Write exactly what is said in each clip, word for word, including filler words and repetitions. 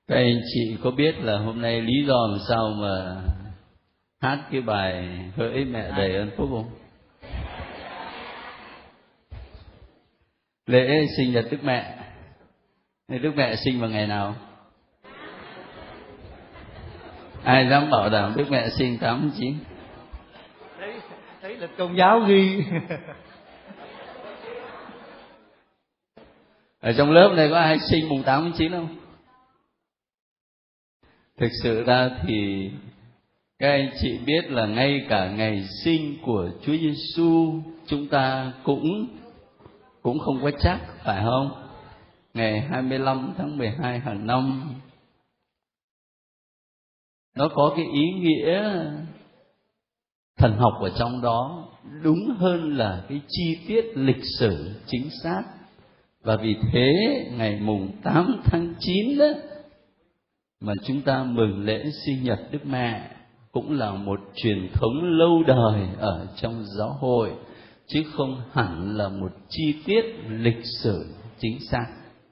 Các anh chị có biết là hôm nay lý do làm sao mà hát cái bài Hỡi Mẹ Đầy Ơn Phúc không? Lễ sinh nhật Đức Mẹ. Đức Mẹ sinh vào ngày nào? Ai dám bảo đảm Đức Mẹ sinh tám chín? Đấy, đấy là Công giáo ghi. Ở trong lớp này có ai sinh mùng tám chín không? Thực sự ra thì các anh chị biết là ngay cả ngày sinh của Chúa Giêsu chúng ta cũng cũng không có chắc, phải không? Ngày hai mươi lăm tháng mười hai hàng năm. Nó có cái ý nghĩa thần học ở trong đó, đúng hơn là cái chi tiết lịch sử chính xác. Và vì thế ngày mùng tám tháng chín đó mà chúng ta mừng lễ sinh nhật Đức Mẹ cũng là một truyền thống lâu đời ở trong giáo hội, chứ không hẳn là một chi tiết lịch sử chính xác.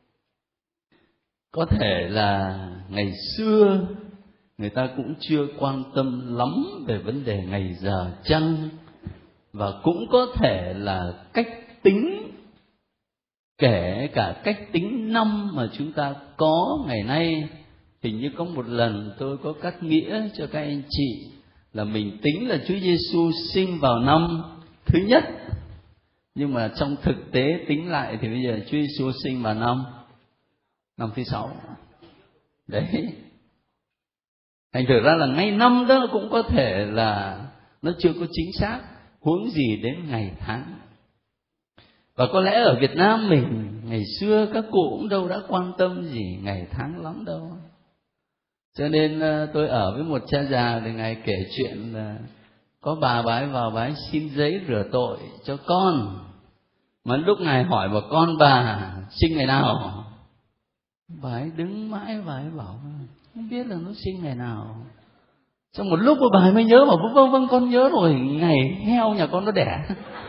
Có thể là ngày xưa người ta cũng chưa quan tâm lắm về vấn đề ngày giờ chăng, và cũng có thể là cách tính, kể cả cách tính năm mà chúng ta có ngày nay. Hình như có một lần tôi có cắt nghĩa cho các anh chị là mình tính là Chúa Giêsu sinh vào năm thứ nhất, nhưng mà trong thực tế tính lại thì bây giờ Chúa Giêsu sinh vào năm năm thứ sáu. Đấy. Thành thử ra là ngay năm đó cũng có thể là nó chưa có chính xác, huống gì đến ngày tháng. Và có lẽ ở Việt Nam mình ngày xưa các cụ cũng đâu đã quan tâm gì ngày tháng lắm đâu. Cho nên tôi ở với một cha già thì ngài kể chuyện là có bà bái vào bái xin giấy rửa tội cho con, mà lúc ngài hỏi bà con bà sinh ngày nào, bà ấy đứng mãi, bà ấy bảo không biết là nó sinh ngày nào. Trong một lúc bà ấy mới nhớ, bảo vâng vâng vâng con nhớ rồi, ngày heo nhà con nó đẻ.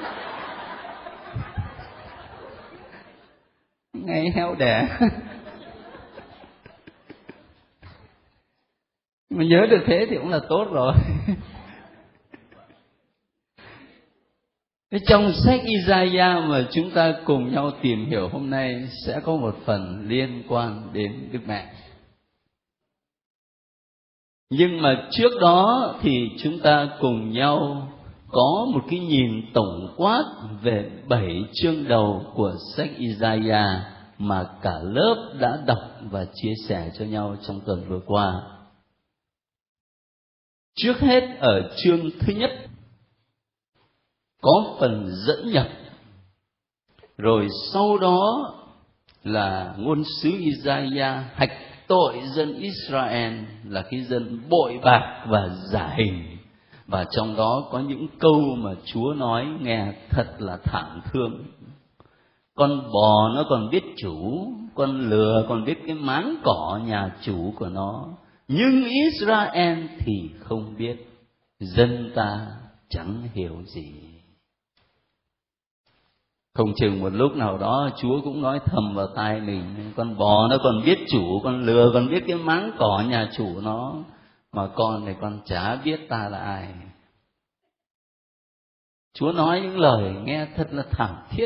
Ngày heo đẻ. Mà nhớ được thế thì cũng là tốt rồi. Trong sách Isaiah mà chúng ta cùng nhau tìm hiểu hôm nay sẽ có một phần liên quan đến Đức Mẹ. Nhưng mà trước đó thì chúng ta cùng nhau có một cái nhìn tổng quát về bảy chương đầu của sách Isaiah mà cả lớp đã đọc và chia sẻ cho nhau trong tuần vừa qua. Trước hết ở chương thứ nhất có phần dẫn nhập, rồi sau đó là ngôn sứ Isaiah hạch tội dân Israel là cái dân bội bạc và giả hình. Và trong đó có những câu mà Chúa nói nghe thật là thảm thương. Con bò nó còn biết chủ, con lừa còn biết cái máng cỏ nhà chủ của nó, nhưng Israel thì không biết, dân ta chẳng hiểu gì. Không chừng một lúc nào đó Chúa cũng nói thầm vào tai mình, con bò nó còn biết chủ, con lừa còn biết cái máng cỏ nhà chủ nó, mà con này con chả biết ta là ai. Chúa nói những lời nghe thật là thảm thiết.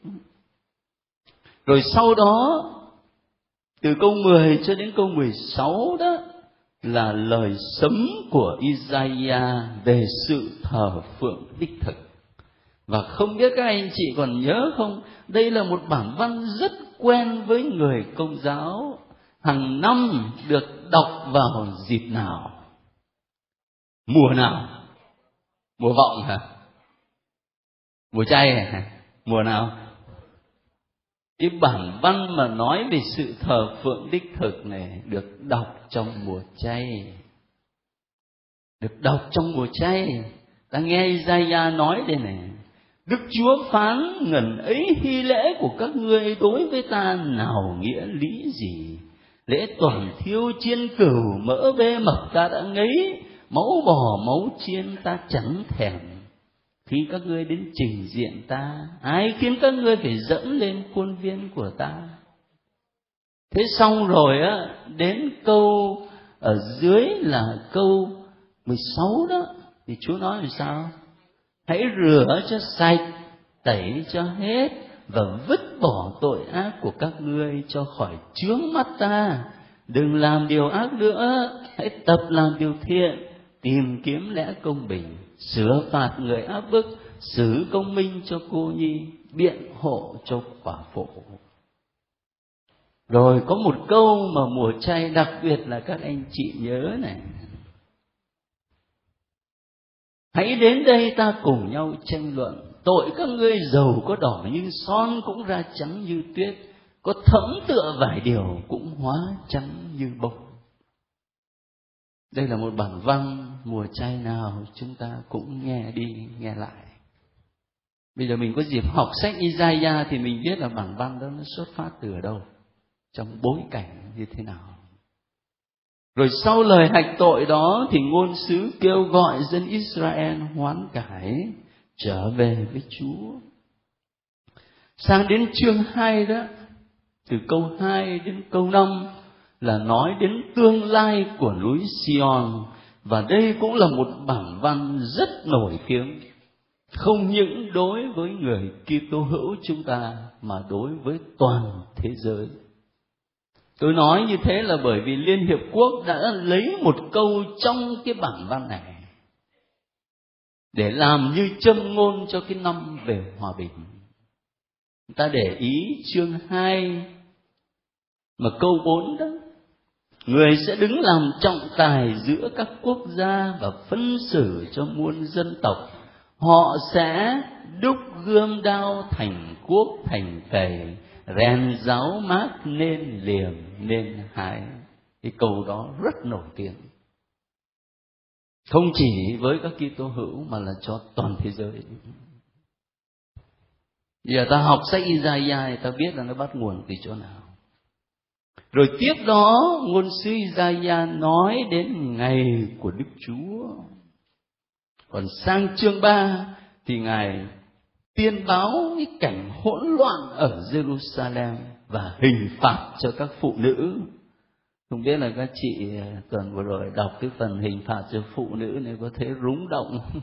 Rồi sau đó từ câu mười cho đến câu mười sáu đó là lời sấm của Isaiah về sự thờ phượng đích thực. Và không biết các anh chị còn nhớ không, đây là một bản văn rất quen với người Công giáo, hàng năm được đọc vào dịp nào? Mùa nào? Mùa vọng hả? Mùa chay hả? Mùa nào? Cái bản văn mà nói về sự thờ phượng đích thực này được đọc trong mùa chay. Được đọc trong mùa chay. Ta nghe Isaiah nói đây này: Đức Chúa phán ngần ấy hy lễ của các ngươi đối với ta nào nghĩa lý gì? Lễ toàn thiêu chiên cừu mỡ bê mập ta đã ngấy, máu bò máu chiên ta chẳng thèm. Khi các ngươi đến trình diện ta, ai khiến các ngươi phải dẫm lên khuôn viên của ta? Thế xong rồi á, đến câu ở dưới là câu mười sáu đó, thì Chúa nói làm sao? Hãy rửa cho sạch, tẩy cho hết, và vứt bỏ tội ác của các ngươi cho khỏi chướng mắt ta. Đừng làm điều ác nữa, hãy tập làm điều thiện, tìm kiếm lẽ công bình, sửa phạt người áp bức, xử công minh cho cô nhi, biện hộ cho quả phụ. Rồi có một câu mà mùa chay đặc biệt là các anh chị nhớ này: hãy đến đây ta cùng nhau tranh luận, tội các ngươi dầu có đỏ như son cũng ra trắng như tuyết, có thấm tựa vải điều cũng hóa trắng như bông. Đây là một bản văn mùa chay nào chúng ta cũng nghe đi nghe lại. Bây giờ mình có dịp học sách Isaiah thì mình biết là bản văn đó nó xuất phát từ ở đâu, trong bối cảnh như thế nào. Rồi sau lời hạch tội đó thì ngôn sứ kêu gọi dân Israel hoán cải, trở về với Chúa. Sang đến chương hai đó, từ câu hai đến câu năm là nói đến tương lai của núi Sion. Và đây cũng là một bản văn rất nổi tiếng, không những đối với người Kitô hữu chúng ta mà đối với toàn thế giới. Tôi nói như thế là bởi vì Liên Hiệp Quốc đã lấy một câu trong cái bản văn này để làm như châm ngôn cho cái năm về hòa bình. Ta để ý chương hai mà câu bốn đó: người sẽ đứng làm trọng tài giữa các quốc gia và phân xử cho muôn dân tộc. Họ sẽ đúc gươm đao thành cuốc thành cày, rèn giáo mát nên liềm nên hái. Cái câu đó rất nổi tiếng, không chỉ với các Kitô hữu mà là cho toàn thế giới. Giờ ta học sách Isaiah ta biết là nó bắt nguồn từ chỗ nào. Rồi tiếp đó ngôn sứ Isaiah nói đến ngày của Đức Chúa. Còn sang chương ba thì Ngài tiên báo cái cảnh hỗn loạn ở Jerusalem và hình phạt cho các phụ nữ. Không biết là các chị tuần vừa rồi đọc cái phần hình phạt cho phụ nữ này có thấy rúng động không?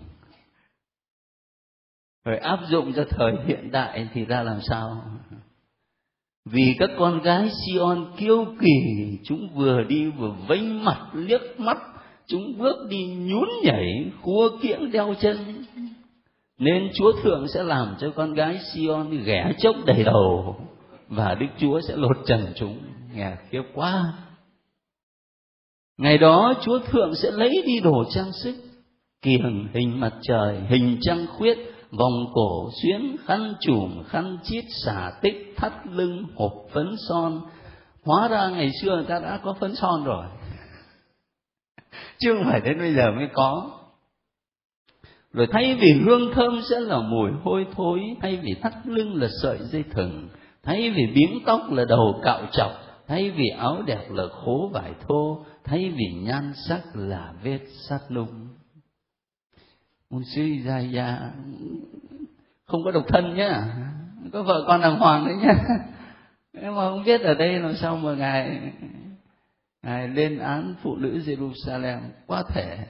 Rồi áp dụng cho thời hiện đại thì ra làm sao? Vì các con gái Sion kiêu kỳ, chúng vừa đi vừa vênh mặt liếc mắt, chúng bước đi nhún nhảy, khua kiễng đeo chân, nên Chúa Thượng sẽ làm cho con gái Sion ghẻ chốc đầy đầu, và Đức Chúa sẽ lột trần chúng. Nghe khiếp quá! Ngày đó Chúa Thượng sẽ lấy đi đồ trang sức, kiềng hình mặt trời, hình trăng khuyết, vòng cổ xuyến, khăn trùm, khăn chít, xả tích, thắt lưng, hộp phấn son. Hóa ra ngày xưa người ta đã có phấn son rồi, chứ không phải đến bây giờ mới có. Rồi thay vì hương thơm sẽ là mùi hôi thối, thay vì thắt lưng là sợi dây thừng, thay vì biếng tóc là đầu cạo chọc, thay vì áo đẹp là khố vải thô, thay vì nhan sắc là vết sắt nung. Ngôn sứ Isaiah không có độc thân nhá, có vợ con đàng hoàng đấy nhá. Nhưng mà không biết ở đây làm sao mà ngài ngài lên án phụ nữ Jerusalem quá thể.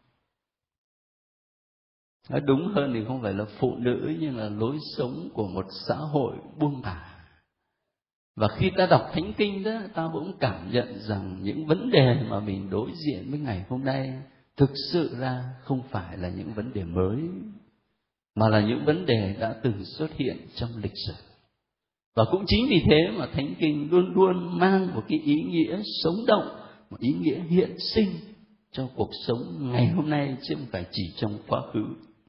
Nói đúng hơn thì không phải là phụ nữ, nhưng là lối sống của một xã hội buông thả. Và khi ta đọc Thánh Kinh đó, ta cũng cảm nhận rằng những vấn đề mà mình đối diện với ngày hôm nay thực sự ra không phải là những vấn đề mới, mà là những vấn đề đã từng xuất hiện trong lịch sử. Và cũng chính vì thế mà Thánh Kinh luôn luôn mang một cái ý nghĩa sống động, một ý nghĩa hiện sinh trong cuộc sống ngày hôm nay, chứ không phải chỉ trong quá khứ.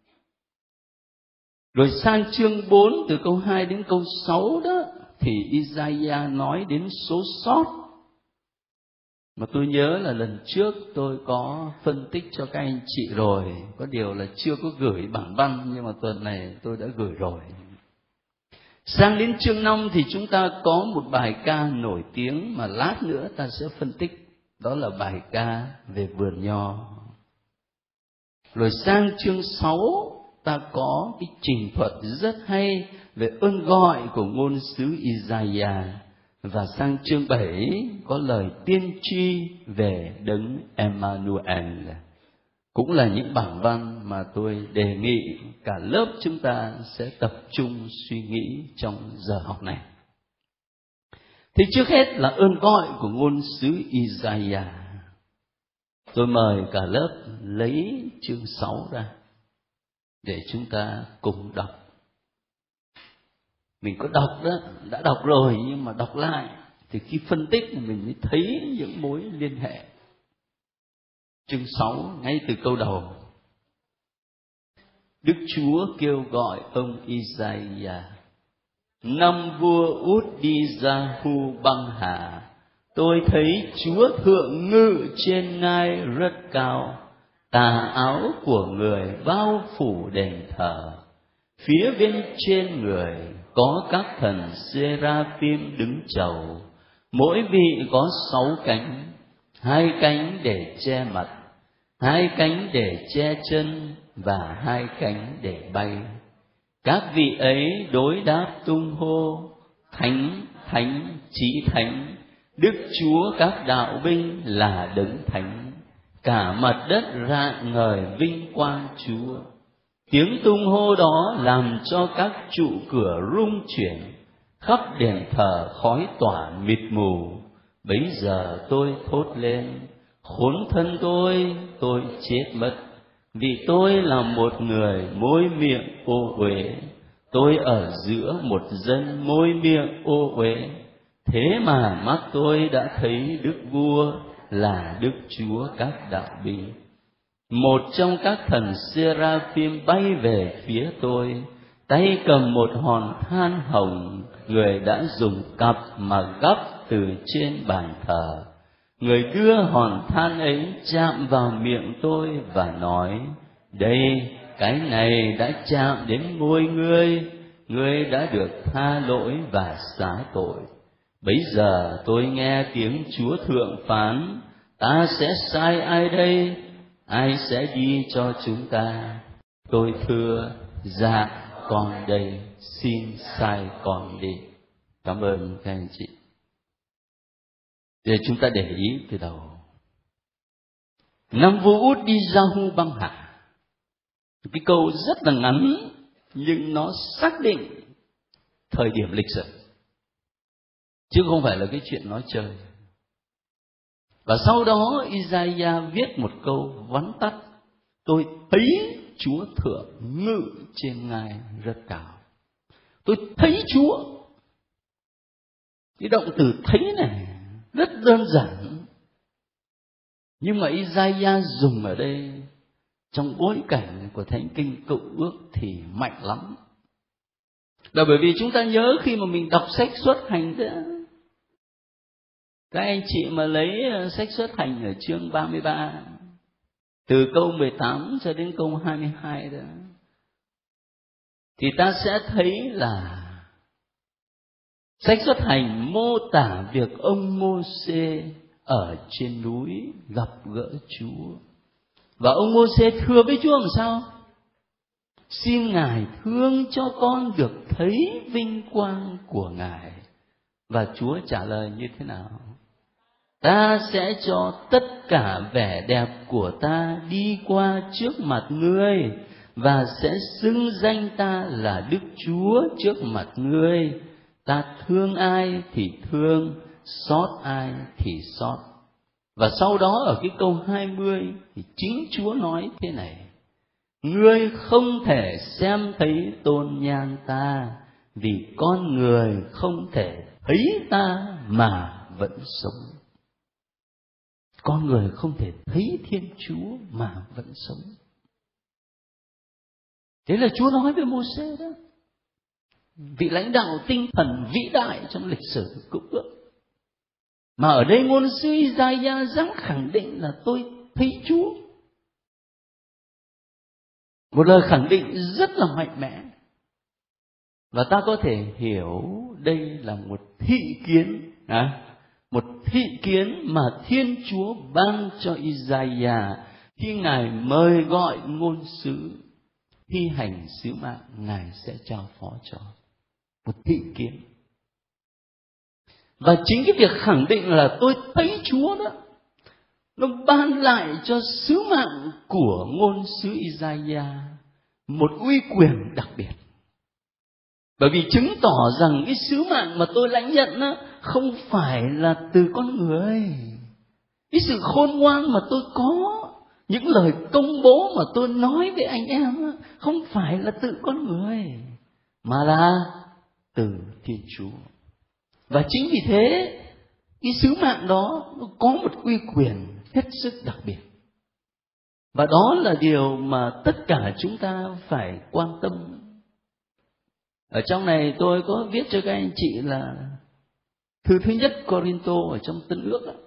Rồi sang chương bốn từ câu hai đến câu sáu đó thì Isaiah nói đến số sót. Mà tôi nhớ là lần trước tôi có phân tích cho các anh chị rồi, có điều là chưa có gửi bản văn, nhưng mà tuần này tôi đã gửi rồi. Sang đến chương năm thì chúng ta có một bài ca nổi tiếng mà lát nữa ta sẽ phân tích, đó là bài ca về vườn nho. Rồi sang chương sáu ta có cái trình thuật rất hay về ơn gọi của ngôn sứ Isaiah. Và sang chương bảy có lời tiên tri về đấng Emmanuel. Cũng là những bản văn mà tôi đề nghị cả lớp chúng ta sẽ tập trung suy nghĩ trong giờ học này. Thì trước hết là ơn gọi của ngôn sứ Isaiah. Tôi mời cả lớp lấy chương sáu ra để chúng ta cùng đọc. Mình có đọc đó, đã đọc rồi, nhưng mà đọc lại thì khi phân tích thì mình mới thấy những mối liên hệ. Chương sáu, ngay từ câu đầu, Đức Chúa kêu gọi ông Isaiah: Năm vua Út-đi-gia-hu băng hà, tôi thấy Chúa thượng ngự trên ngai rất cao, tà áo của người bao phủ đền thờ. Phía bên trên người có các thần Seraphim đứng chầu, mỗi vị có sáu cánh, hai cánh để che mặt, hai cánh để che chân và hai cánh để bay. Các vị ấy đối đáp tung hô: Thánh, Thánh, Chí Thánh, Đức Chúa các đạo binh là đấng thánh. Cả mặt đất rạng ngời vinh quang Chúa. Tiếng tung hô đó làm cho các trụ cửa rung chuyển, khắp đền thờ khói tỏa mịt mù. Bấy giờ tôi thốt lên: Khốn thân tôi, tôi chết mất, vì tôi là một người môi miệng ô uế. Tôi ở giữa một dân môi miệng ô uế. Thế mà mắt tôi đã thấy Đức Vua là Đức Chúa các đạo binh. Một trong các thần Seraphim bay về phía tôi, tay cầm một hòn than hồng, người đã dùng cặp mà gắp từ trên bàn thờ. Người đưa hòn than ấy chạm vào miệng tôi và nói: Đây, cái này đã chạm đến môi ngươi, ngươi đã được tha lỗi và xá tội. Bấy giờ tôi nghe tiếng Chúa thượng phán: Ta sẽ sai ai đây? Ai sẽ đi cho chúng ta? Tôi thưa: Dạ, con đây, xin sai con đi. Cảm ơn các anh chị. Để chúng ta để ý từ đầu. Năm vua Út-đi-gia-hu băng hà. Cái câu rất là ngắn, nhưng nó xác định thời điểm lịch sử, chứ không phải là cái chuyện nói chơi. Và sau đó Isaiah viết một câu vắn tắt: Tôi thấy Chúa thượng ngự trên ngai rất cao. Tôi thấy Chúa. Cái động từ thấy này rất đơn giản, nhưng mà Isaiah dùng ở đây trong bối cảnh của Thánh Kinh Cựu Ước thì mạnh lắm. Là bởi vì chúng ta nhớ khi mà mình đọc sách Xuất Hành đó, các anh chị mà lấy sách Xuất Hành ở chương ba mươi ba, từ câu mười tám cho đến câu hai mươi hai đó, thì ta sẽ thấy là sách Xuất Hành mô tả việc ông Mô-xê ở trên núi gặp gỡ Chúa. Và ông Mô-xê thưa với Chúa làm sao? Xin Ngài thương cho con được thấy vinh quang của Ngài. Và Chúa trả lời như thế nào? Ta sẽ cho tất cả vẻ đẹp của ta đi qua trước mặt ngươi, và sẽ xưng danh ta là Đức Chúa trước mặt ngươi. Ta thương ai thì thương, xót ai thì xót. Và sau đó ở cái câu hai mươi thì chính Chúa nói thế này: Ngươi không thể xem thấy tôn nhan ta, vì con người không thể thấy ta mà vẫn sống. Con người không thể thấy Thiên Chúa mà vẫn sống. Thế là Chúa nói với Mô-xê đó, vị lãnh đạo tinh thần vĩ đại trong lịch sử Cựu Ước. Mà ở đây ngôn sứ Isaiah dám khẳng định là tôi thấy Chúa. Một lời khẳng định rất là mạnh mẽ. Và ta có thể hiểu đây là một thị kiến, à, một thị kiến mà Thiên Chúa ban cho Isaiah khi Ngài mời gọi ngôn sứ thi hành sứ mạng Ngài sẽ trao phó cho. Một thị kiến. Và chính cái việc khẳng định là tôi thấy Chúa đó, nó ban lại cho sứ mạng của ngôn sứ Isaiah một uy quyền đặc biệt. Bởi vì chứng tỏ rằng cái sứ mạng mà tôi lãnh nhận đó, không phải là từ con người. Cái sự khôn ngoan mà tôi có, những lời công bố mà tôi nói với anh em đó, không phải là từ con người, mà là từ Thiên Chúa. Và chính vì thế, cái sứ mạng đó nó có một uy quyền hết sức đặc biệt. Và đó là điều mà tất cả chúng ta phải quan tâm. Ở trong này tôi có viết cho các anh chị là thư thứ nhất Corinto ở trong Tân Ước đó.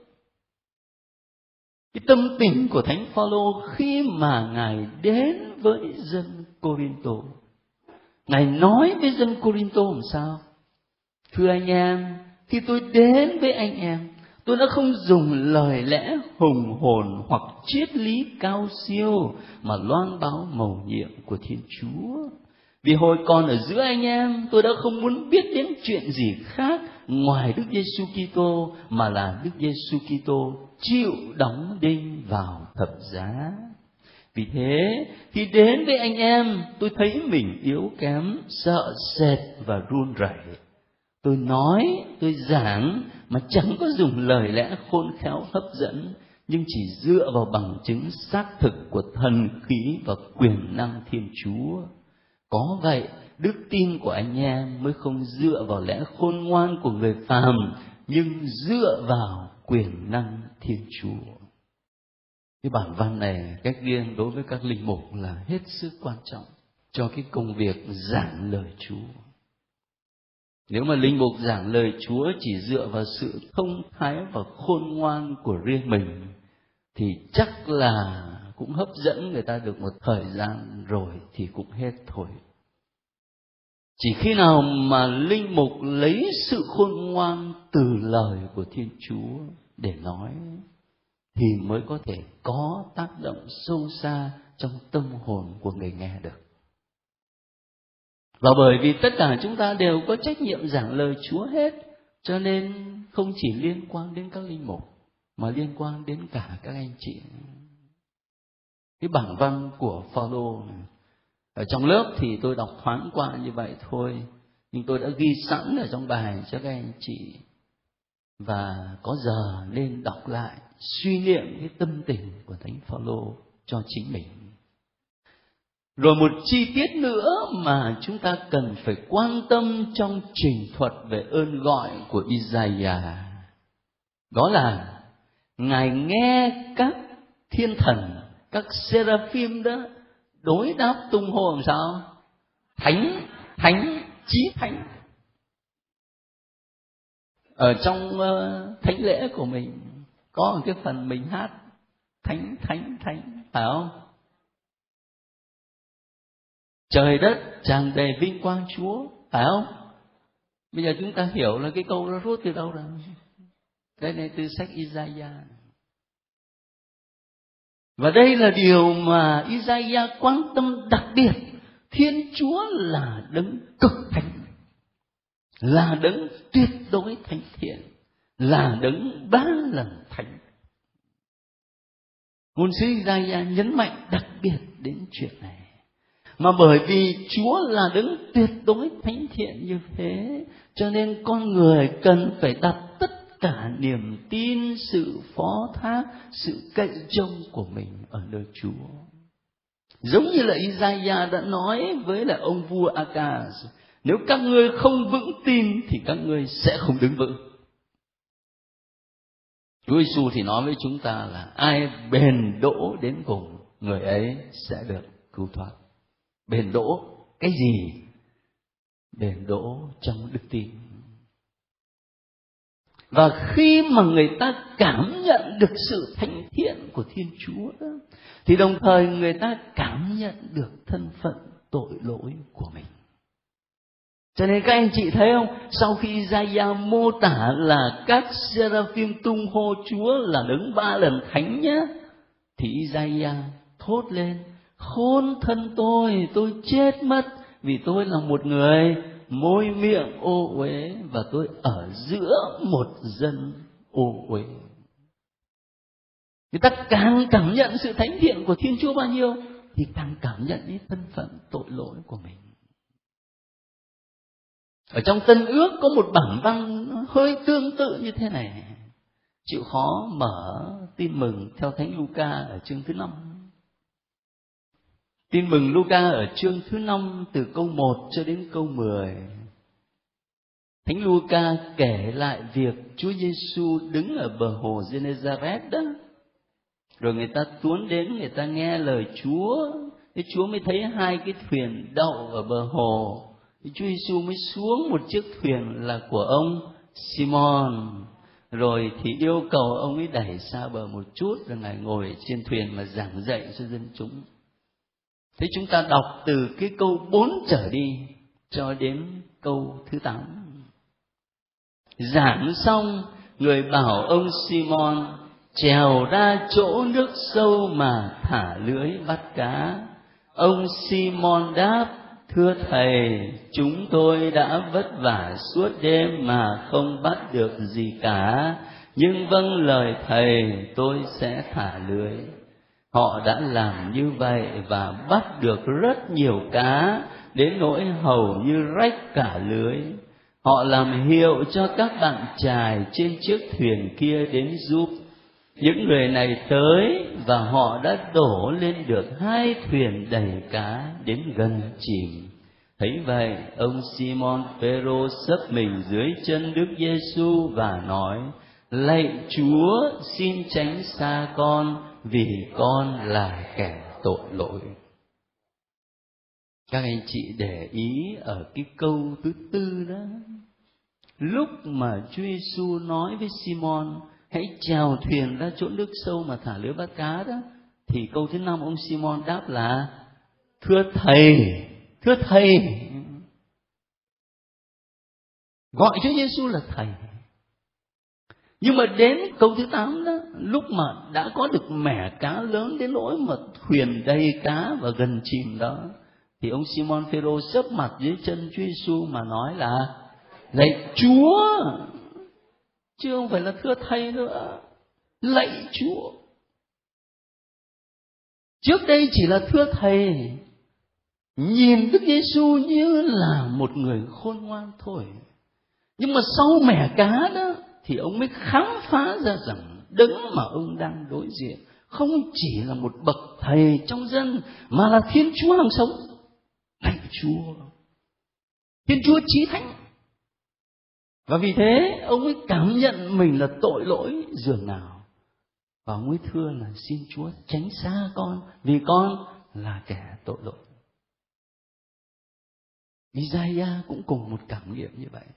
Cái tâm tình của Thánh Phaolô khi mà Ngài đến với dân Corinto, Ngài nói với dân Corinto làm sao? Thưa anh em, khi tôi đến với anh em, tôi đã không dùng lời lẽ hùng hồn hoặc triết lý cao siêu mà loan báo mầu nhiệm của Thiên Chúa. Vì hồi còn ở giữa anh em, tôi đã không muốn biết đến chuyện gì khác ngoài Đức Giêsu Kitô, mà là Đức Giêsu Kitô chịu đóng đinh vào thập giá. Vì thế, khi đến với anh em, tôi thấy mình yếu kém, sợ sệt và run rẩy. Tôi nói, tôi giảng mà chẳng có dùng lời lẽ khôn khéo hấp dẫn, nhưng chỉ dựa vào bằng chứng xác thực của thần khí và quyền năng Thiên Chúa. Có vậy, đức tin của anh em mới không dựa vào lẽ khôn ngoan của người phàm, nhưng dựa vào quyền năng Thiên Chúa. Cái bản văn này cách riêng đối với các linh mục là hết sức quan trọng cho cái công việc giảng lời Chúa. Nếu mà linh mục giảng lời Chúa chỉ dựa vào sự thông thái và khôn ngoan của riêng mình, thì chắc là cũng hấp dẫn người ta được một thời gian rồi thì cũng hết thôi. Chỉ khi nào mà linh mục lấy sự khôn ngoan từ lời của Thiên Chúa để nói, thì mới có thể có tác động sâu xa trong tâm hồn của người nghe được. Và bởi vì tất cả chúng ta đều có trách nhiệm giảng lời Chúa hết, cho nên không chỉ liên quan đến các linh mục, mà liên quan đến cả các anh chị. Cái bản văn của Phaolô ở trong lớp thì tôi đọc thoáng qua như vậy thôi, nhưng tôi đã ghi sẵn ở trong bài cho các anh chị, và có giờ nên đọc lại, suy niệm cái tâm tình của Thánh Phaolô cho chính mình. Rồi một chi tiết nữa mà chúng ta cần phải quan tâm trong trình thuật về ơn gọi của Isaiah, đó là Ngài nghe các thiên thần, các seraphim đó đối đáp tung hô làm sao? Thánh, thánh, chí thánh. Ở trong uh, thánh lễ của mình có một cái phần mình hát thánh, thánh, thánh, phải không? Trời đất tràn đầy vinh quang Chúa, phải không? Bây giờ chúng ta hiểu là cái câu đó rút từ đâu rồi? Đây này, từ sách Isaiah. Và đây là điều mà Isaiah quan tâm đặc biệt. Thiên Chúa là đấng cực thánh, là đấng tuyệt đối thánh thiện, là đấng ba lần thánh. Ngôn sứ Isaiah nhấn mạnh đặc biệt đến chuyện này. Mà bởi vì Chúa là đấng tuyệt đối thánh thiện như thế, cho nên con người cần phải đặt tất cả niềm tin, sự phó thác, sự cậy trông của mình ở nơi Chúa. Giống như là Isaiah đã nói với là ông vua Akaz, nếu các ngươi không vững tin thì các ngươi sẽ không đứng vững. Chúa Giêsu thì nói với chúng ta là ai bền đỗ đến cùng, người ấy sẽ được cứu thoát. Bền đỗ cái gì? Bền đỗ trong đức tin. Và khi mà người ta cảm nhận được sự thánh thiện của Thiên Chúa đó, thì đồng thời người ta cảm nhận được thân phận tội lỗi của mình. Cho nên các anh chị thấy không, sau khi Isaiah mô tả là các seraphim tung hô Chúa là đấng ba lần thánh nhá, thì Isaiah thốt lên: khôn thân tôi, tôi chết mất vì tôi là một người môi miệng ô uế, và tôi ở giữa một dân ô uế. Người ta càng cảm nhận sự thánh thiện của Thiên Chúa bao nhiêu thì càng cảm nhận cái thân phận tội lỗi của mình. Ở trong Tân Ước có một bản văn hơi tương tự như thế này. Chịu khó mở Tin Mừng theo Thánh Luca ở chương thứ năm. Tin Mừng Luca ở chương thứ năm từ câu một cho đến câu mười. Thánh Luca kể lại việc Chúa Giêsu đứng ở bờ hồ Genezareth đó. Rồi người ta tuôn đến, người ta nghe lời Chúa. Thế Chúa mới thấy hai cái thuyền đậu ở bờ hồ. Thì Chúa Giêsu mới xuống một chiếc thuyền là của ông Simon. Rồi thì yêu cầu ông ấy đẩy xa bờ một chút, rồi Ngài ngồi trên thuyền mà giảng dạy cho dân chúng. Thế chúng ta đọc từ cái câu bốn trở đi cho đến câu thứ tám. Giảng xong, người bảo ông Simon trèo ra chỗ nước sâu mà thả lưới bắt cá. Ông Simon đáp: thưa Thầy, chúng tôi đã vất vả suốt đêm mà không bắt được gì cả, nhưng vâng lời Thầy, tôi sẽ thả lưới. Họ đã làm như vậy và bắt được rất nhiều cá, đến nỗi hầu như rách cả lưới. Họ làm hiệu cho các bạn chài trên chiếc thuyền kia đến giúp. Những người này tới và họ đã đổ lên được hai thuyền đầy cá đến gần chìm. Thấy vậy, ông Simon Phêrô xấp mình dưới chân Đức Giêsu và nói: lạy Chúa, xin tránh xa con, vì con là kẻ tội lỗi. Các anh chị để ý ở cái câu thứ tư đó, lúc mà Chúa Giêsu nói với Simon hãy chèo thuyền ra chỗ nước sâu mà thả lưới bắt cá đó, thì câu thứ năm ông Simon đáp là: thưa Thầy, thưa Thầy. Gọi Chúa Giêsu là Thầy. Nhưng mà đến câu thứ tám đó, lúc mà đã có được mẻ cá lớn đến nỗi mà thuyền đầy cá và gần chìm đó, thì ông Simon Phêrô xấp mặt dưới chân Chúa Giêsu mà nói là: lạy Chúa, chứ không phải là thưa Thầy nữa. Lạy Chúa. Trước đây chỉ là thưa Thầy, nhìn Đức Giêsu như là một người khôn ngoan thôi. Nhưng mà sau mẻ cá đó thì ông mới khám phá ra rằng đấng mà ông đang đối diện không chỉ là một bậc thầy trong dân, mà là Thiên Chúa hàng sống. Lạy Chúa, Thiên Chúa chí thánh. Và vì thế ông ấy cảm nhận mình là tội lỗi dường nào, và ông ấy thưa là: xin Chúa tránh xa con, vì con là kẻ tội lỗi. Isaiah cũng cùng một cảm nghiệm như vậy.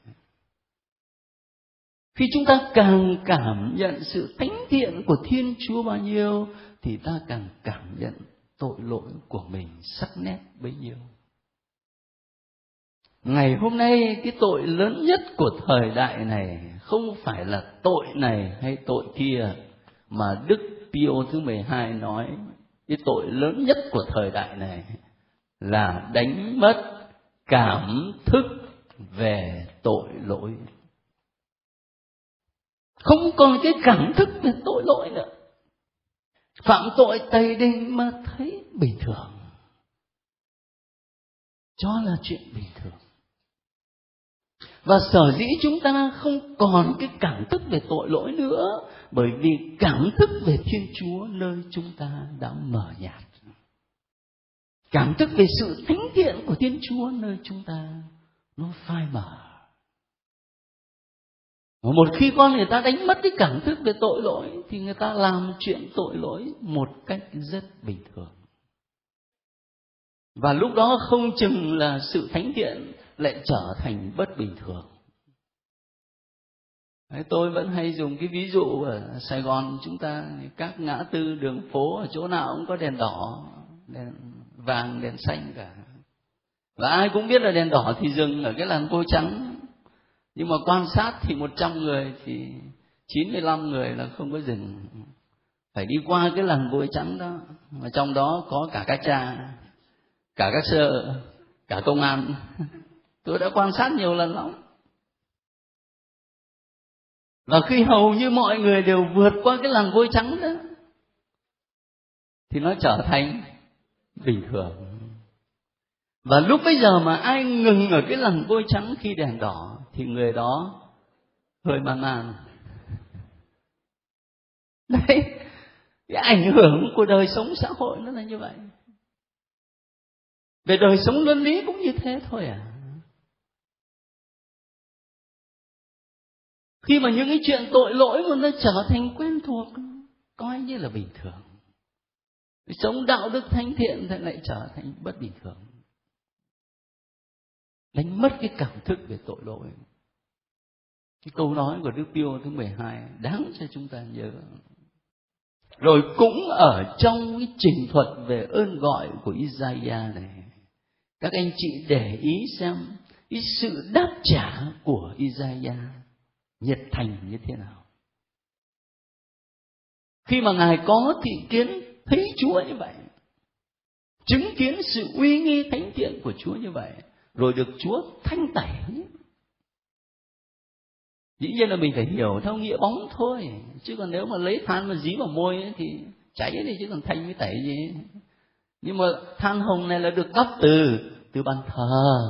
Khi chúng ta càng cảm nhận sự thánh thiện của Thiên Chúa bao nhiêu, thì ta càng cảm nhận tội lỗi của mình sắc nét bấy nhiêu. Ngày hôm nay cái tội lớn nhất của thời đại này không phải là tội này hay tội kia, mà Đức Pio thứ mười hai nói cái tội lớn nhất của thời đại này là đánh mất cảm thức về tội lỗi. Không còn cái cảm thức về tội lỗi nữa. Phạm tội tày đình mà thấy bình thường, cho là chuyện bình thường. Và sở dĩ chúng ta không còn cái cảm thức về tội lỗi nữa, bởi vì cảm thức về Thiên Chúa nơi chúng ta đã mờ nhạt. Cảm thức về sự thánh thiện của Thiên Chúa nơi chúng ta nó phai mờ. Và một khi con người ta đánh mất cái cảm thức về tội lỗi, thì người ta làm chuyện tội lỗi một cách rất bình thường. Và lúc đó không chừng là sự thánh thiện lại trở thành bất bình thường. Đấy, tôi vẫn hay dùng cái ví dụ ở Sài Gòn chúng ta, các ngã tư đường phố ở chỗ nào cũng có đèn đỏ, đèn vàng, đèn xanh cả. Và ai cũng biết là đèn đỏ thì dừng ở cái làn vôi trắng. Nhưng mà quan sát thì một trăm người thì chín mươi lăm người là không có dừng, phải đi qua cái làn vôi trắng đó. Mà trong đó có cả các cha, cả các sơ, cả công an. Tôi đã quan sát nhiều lần lắm. Và khi hầu như mọi người đều vượt qua cái làn vôi trắng đó, thì nó trở thành bình thường. Và lúc bây giờ mà ai ngừng ở cái làn vôi trắng khi đèn đỏ thì người đó hơi man man. Đấy, cái ảnh hưởng của đời sống xã hội nó là như vậy. Về đời sống luân lý cũng như thế thôi à. Khi mà những cái chuyện tội lỗi mà nó trở thành quen thuộc, coi như là bình thường. Sống đạo đức thánh thiện thì lại trở thành bất bình thường. Đánh mất cái cảm thức về tội lỗi. Cái câu nói của Đức Pio thứ mười hai đáng cho chúng ta nhớ. Rồi cũng ở trong cái trình thuật về ơn gọi của Isaiah này, các anh chị để ý xem cái sự đáp trả của Isaiah nhiệt thành như thế nào. Khi mà Ngài có thị kiến thấy Chúa như vậy, chứng kiến sự uy nghi thánh thiện của Chúa như vậy, rồi được Chúa thanh tẩy. Dĩ nhiên là mình phải hiểu theo nghĩa bóng thôi, chứ còn nếu mà lấy than mà dí vào môi ấy, thì cháy đi, chứ còn thanh với tẩy gì. Nhưng mà than hồng này là được gấp từ từ bàn thờ.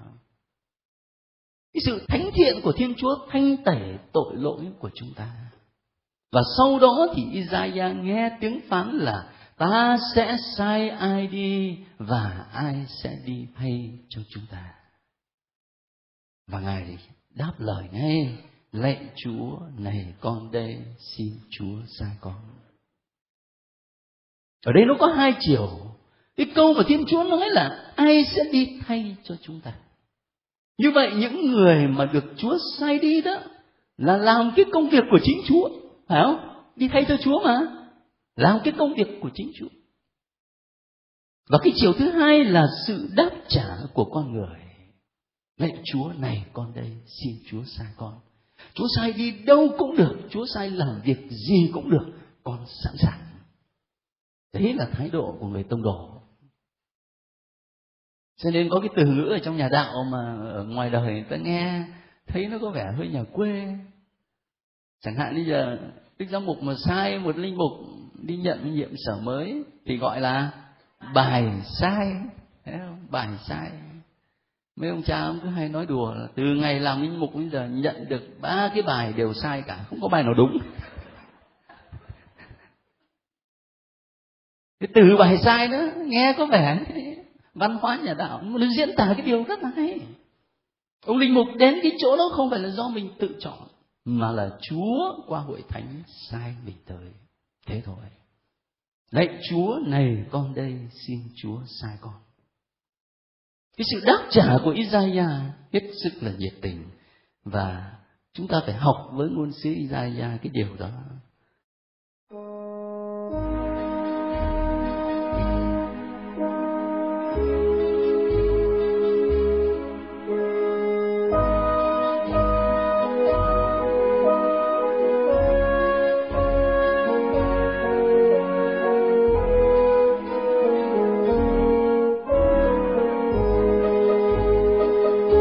Cái sự thánh thiện của Thiên Chúa thanh tẩy tội lỗi của chúng ta. Và sau đó thì Isaiah nghe tiếng phán là ta sẽ sai ai đi và ai sẽ đi thay cho chúng ta. Và Ngài đáp lời ngay: lạy Chúa, này con đây, xin Chúa sai con. Ở đây nó có hai chiều. Cái câu mà Thiên Chúa nói là ai sẽ đi thay cho chúng ta. Như vậy những người mà được Chúa sai đi đó là làm cái công việc của chính Chúa, phải không? Đi thay cho Chúa mà, làm cái công việc của chính Chúa. Và cái chiều thứ hai là sự đáp trả của con người. Lạy Chúa, này con đây, xin Chúa sai con. Chúa sai đi đâu cũng được, Chúa sai làm việc gì cũng được, con sẵn sàng. Đấy là thái độ của người tông đồ. Cho nên có cái từ ngữ ở trong nhà đạo mà ở ngoài đời người ta nghe thấy nó có vẻ hơi nhà quê. Chẳng hạn bây giờ Đức Giám mục mà sai một linh mục đi nhận nhiệm sở mới thì gọi là bài sai, thấy không? Bài sai. Mấy ông cha ông cứ hay nói đùa là từ ngày làm linh mục bây giờ nhận được ba cái bài đều sai cả, không có bài nào đúng. Cái từ bài sai đó nghe có vẻ văn hóa nhà đạo, nhưng mà nó diễn tả cái điều rất là hay. Ông linh mục đến cái chỗ đó không phải là do mình tự chọn, mà là Chúa qua hội thánh sai mình tới. Thế thôi. Lạy Chúa, này con đây, xin Chúa sai con. Cái sự đáp trả của Isaiah hết sức là nhiệt tình, và chúng ta phải học với ngôn sứ Isaiah cái điều đó.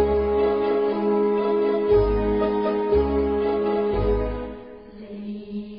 Lạy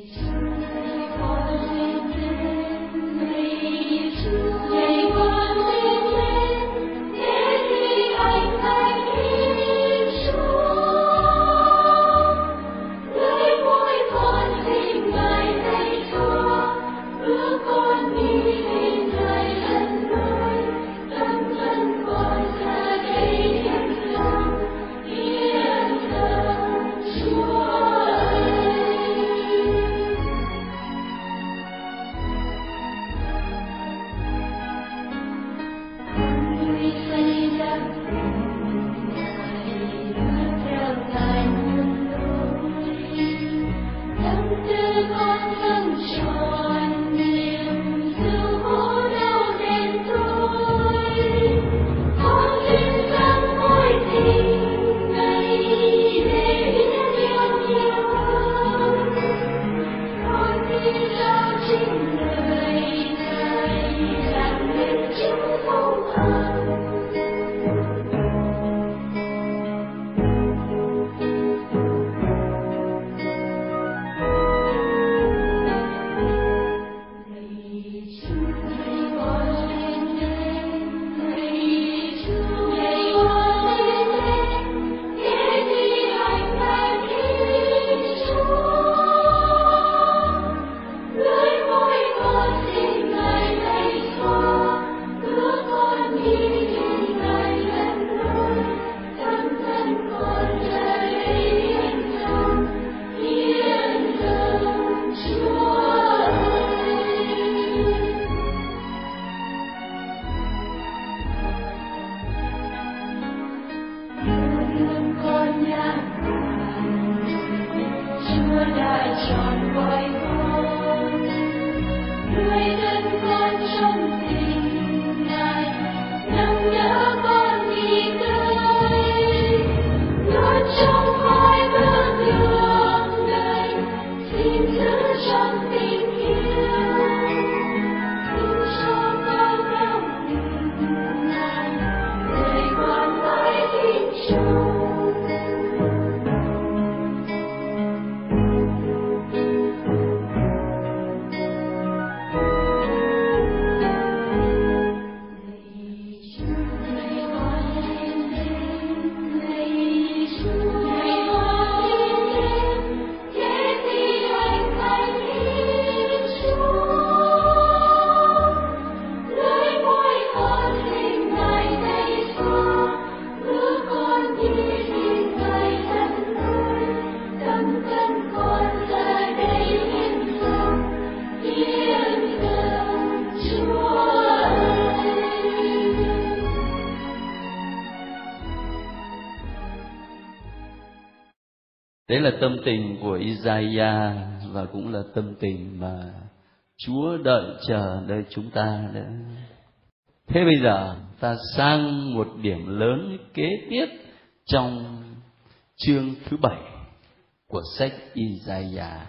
Đấy là tâm tình của Isaiah, và cũng là tâm tình mà Chúa đợi chờ nơi chúng ta đấy. Thế bây giờ ta sang một điểm lớn kế tiếp trong chương thứ bảy của sách Isaiah.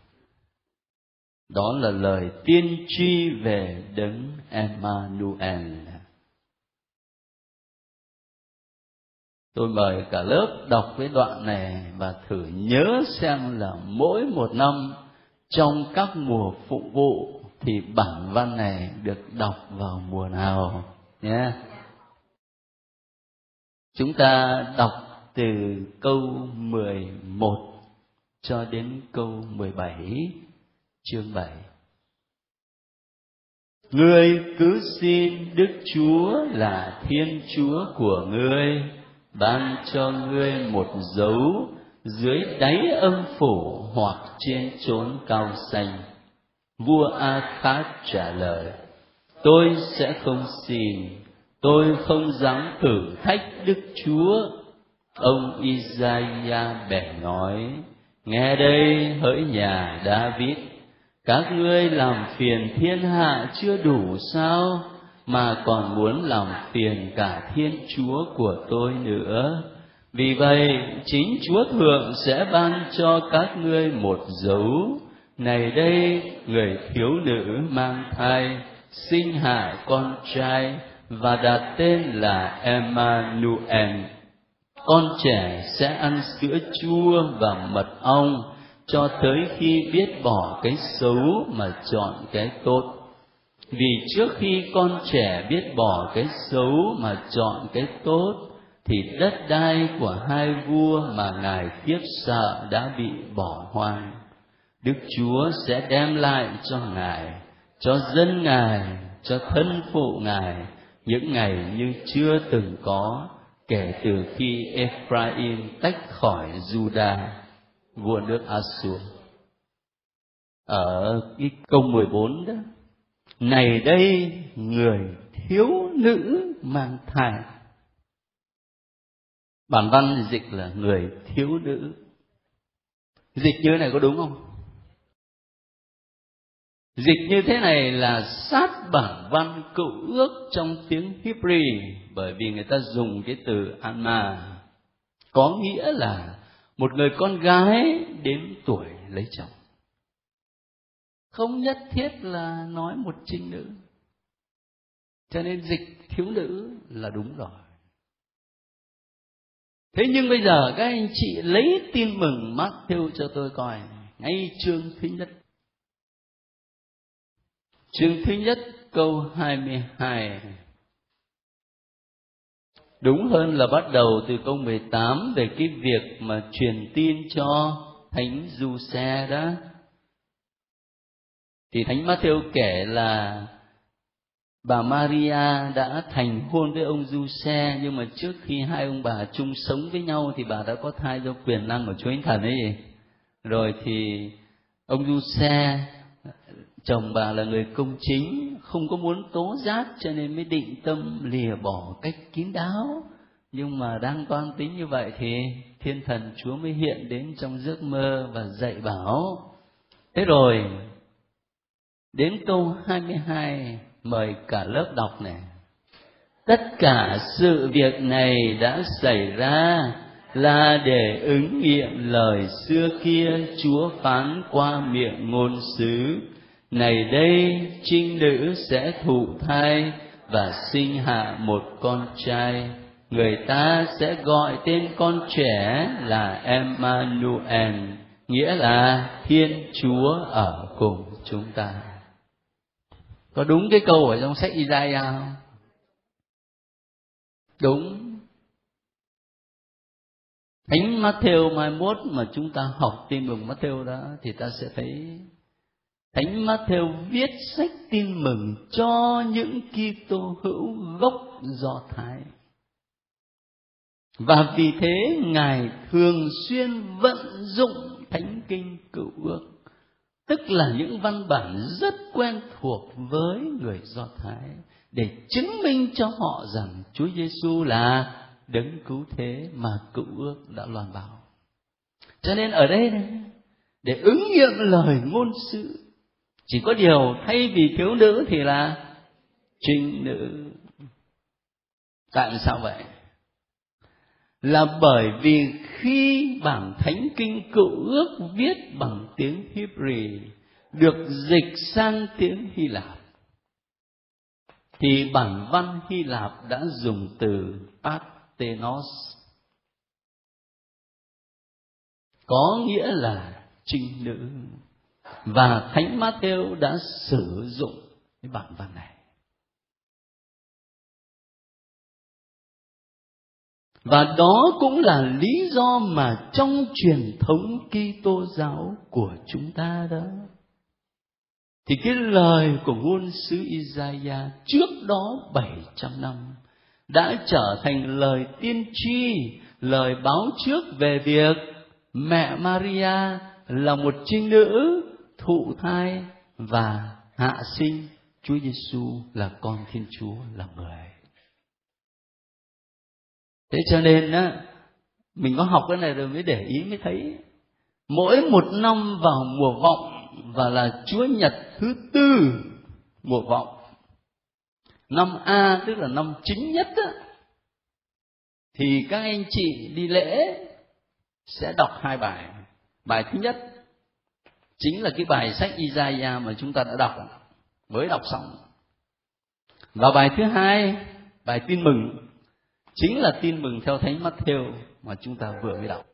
Đó là lời tiên tri về Đấng Emmanuel. Tôi mời cả lớp đọc cái đoạn này và thử nhớ xem là mỗi một năm trong các mùa phụng vụ thì bản văn này được đọc vào mùa nào nhé. Chúng ta đọc từ câu mười một cho đến câu mười bảy, chương bảy. Ngươi cứ xin Đức Chúa là Thiên Chúa của ngươi ban cho ngươi một dấu dưới đáy âm phủ hoặc trên chốn cao xanh. Vua A-khát trả lời: tôi sẽ không xin, tôi không dám thử thách Đức Chúa. Ông Isaiah bèn nói: nghe đây hỡi nhà David, các ngươi làm phiền thiên hạ chưa đủ sao, mà còn muốn làm phiền cả Thiên Chúa của tôi nữa. Vì vậy chính Chúa Thượng sẽ ban cho các ngươi một dấu. Này đây, người thiếu nữ mang thai sinh hạ con trai và đặt tên là Emmanuel. Con trẻ sẽ ăn sữa chua và mật ong cho tới khi biết bỏ cái xấu mà chọn cái tốt. Vì trước khi con trẻ biết bỏ cái xấu mà chọn cái tốt, thì đất đai của hai vua mà Ngài khiếp sợ đã bị bỏ hoang. Đức Chúa sẽ đem lại cho Ngài, cho dân Ngài, cho thân phụ Ngài những ngày như chưa từng có, kể từ khi Ephraim tách khỏi Judah, vua nước Assur. Ở cái câu mười bốn đó, này đây người thiếu nữ mang thai. Bản văn dịch là người thiếu nữ. Dịch như thế này có đúng không? Dịch như thế này là sát bản văn Cựu Ước trong tiếng Hebrew, bởi vì người ta dùng cái từ Alma, có nghĩa là một người con gái đến tuổi lấy chồng. Không nhất thiết là nói một trinh nữ. Cho nên dịch thiếu nữ là đúng rồi. Thế nhưng bây giờ các anh chị lấy tin mừng Matthew cho tôi coi, ngay chương thứ nhất. Chương thứ nhất câu hai mươi hai. Đúng hơn là bắt đầu từ câu mười tám về cái việc mà truyền tin cho Thánh Giuse đó. Thì Thánh Matthew kể là bà Maria đã thành hôn với ông Giuse, nhưng mà trước khi hai ông bà chung sống với nhau thì bà đã có thai do quyền năng của Chúa Thánh Thần ấy. Rồi thì ông Giuse, chồng bà là người công chính, không có muốn tố giác, cho nên mới định tâm lìa bỏ cách kín đáo Nhưng mà đang toan tính như vậy thì thiên thần Chúa mới hiện đến trong giấc mơ và dạy bảo. Thế rồi đến câu hai mươi hai, mời cả lớp đọc này. Tất cả sự việc này đã xảy ra là để ứng nghiệm lời xưa kia Chúa phán qua miệng ngôn sứ. Này đây, trinh nữ sẽ thụ thai và sinh hạ một con trai. Người ta sẽ gọi tên con trẻ là Emmanuel, nghĩa là Thiên Chúa ở cùng chúng ta. Có đúng cái câu ở trong sách Isaiah không? Đúng. Thánh Matthew mai mốt mà chúng ta học tin mừng Matthew đó thì ta sẽ thấy Thánh Matthew viết sách tin mừng cho những Kitô hữu gốc Do Thái. Và vì thế Ngài thường xuyên vận dụng Thánh Kinh Cựu Ước, tức là những văn bản rất quen thuộc với người Do Thái, để chứng minh cho họ rằng Chúa Giêsu là đấng cứu thế mà Cựu Ước đã loan báo. Cho nên ở đây này, để ứng nghiệm lời ngôn sứ, chỉ có điều thay vì thiếu nữ thì là trinh nữ. Tại sao vậy? Là bởi vì khi bản Thánh Kinh Cựu Ước viết bằng tiếng Hebrew được dịch sang tiếng Hy Lạp, thì bản văn Hy Lạp đã dùng từ Parthenos, có nghĩa là trinh nữ. Và Thánh Matthew đã sử dụng cái bản văn này. Và đó cũng là lý do mà trong truyền thống Kitô giáo của chúng ta đó, thì cái lời của ngôn sứ Isaiah trước đó bảy trăm năm đã trở thành lời tiên tri, lời báo trước về việc mẹ Maria là một trinh nữ thụ thai và hạ sinh Chúa Giêsu là con Thiên Chúa, là người. Thế cho nên á, mình có học cái này rồi mới để ý mới thấy, mỗi một năm vào mùa vọng và là Chúa Nhật thứ tư mùa vọng, năm A tức là năm chính nhất á, thì các anh chị đi lễ sẽ đọc hai bài. Bài thứ nhất chính là cái bài sách Isaiah mà chúng ta đã đọc, mới đọc xong. Và bài thứ hai, bài tin mừng, chính là tin mừng theo Thánh Matthew mà chúng ta vừa mới đọc.